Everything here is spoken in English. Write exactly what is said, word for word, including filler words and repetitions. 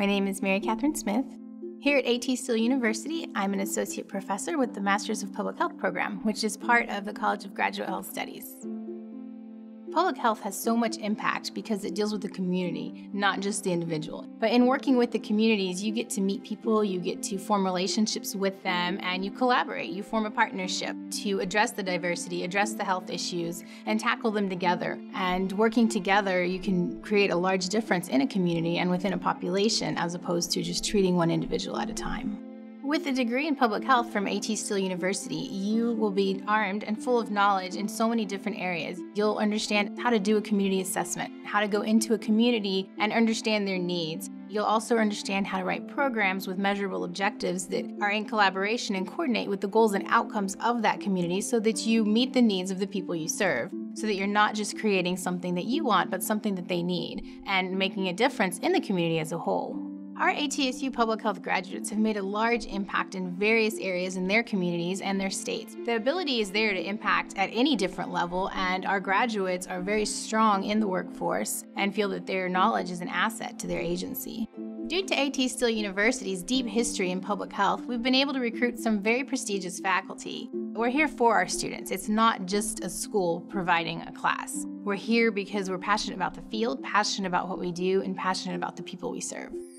My name is Mary-Katherine Smith. Here at A T S U University, I'm an associate professor with the Masters of Public Health program, which is part of the College of Graduate Health Studies. Public health has so much impact because it deals with the community, not just the individual. But in working with the communities, you get to meet people, you get to form relationships with them, and you collaborate. You form a partnership to address the diversity, address the health issues, and tackle them together. And working together, you can create a large difference in a community and within a population, as opposed to just treating one individual at a time. With a degree in public health from A T S U University, you will be armed and full of knowledge in so many different areas. You'll understand how to do a community assessment, how to go into a community and understand their needs. You'll also understand how to write programs with measurable objectives that are in collaboration and coordinate with the goals and outcomes of that community so that you meet the needs of the people you serve, so that you're not just creating something that you want, but something that they need, and making a difference in the community as a whole. Our A T S U public health graduates have made a large impact in various areas in their communities and their states. The ability is there to impact at any different level, and our graduates are very strong in the workforce and feel that their knowledge is an asset to their agency. Due to A T S U University's deep history in public health, we've been able to recruit some very prestigious faculty. We're here for our students. It's not just a school providing a class. We're here because we're passionate about the field, passionate about what we do, and passionate about the people we serve.